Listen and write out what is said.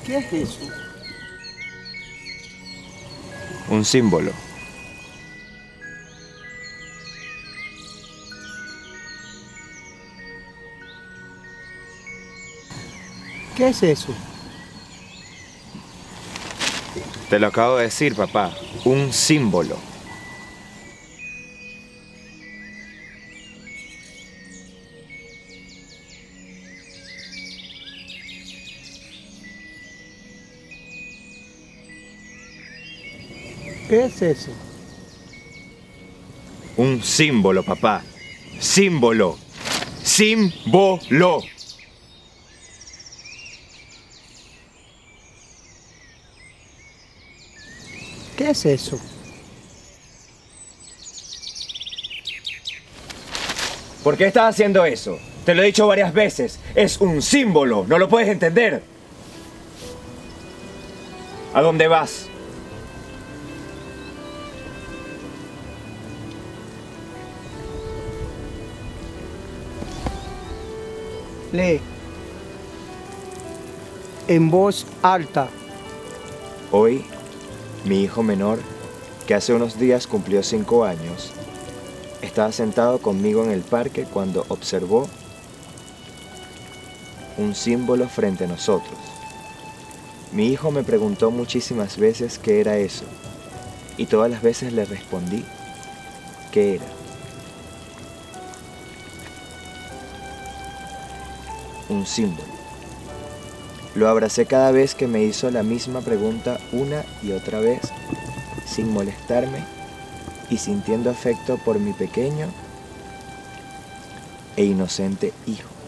¿Qué es eso? Un símbolo. ¿Qué es eso? Te lo acabo de decir, papá. Un símbolo. ¿Qué es eso? Un símbolo, papá. Símbolo. Símbolo. ¿Qué es eso? ¿Por qué estás haciendo eso? Te lo he dicho varias veces. Es un símbolo. ¿No lo puedes entender? ¿A dónde vas? Lee. En voz alta. Hoy, mi hijo menor, que hace unos días cumplió 5 años, estaba sentado conmigo en el parque cuando observó un símbolo frente a nosotros. Mi hijo me preguntó muchísimas veces qué era eso, y todas las veces le respondí qué era. Un símbolo. Lo abracé cada vez que me hizo la misma pregunta una y otra vez, sin molestarme y sintiendo afecto por mi pequeño e inocente hijo.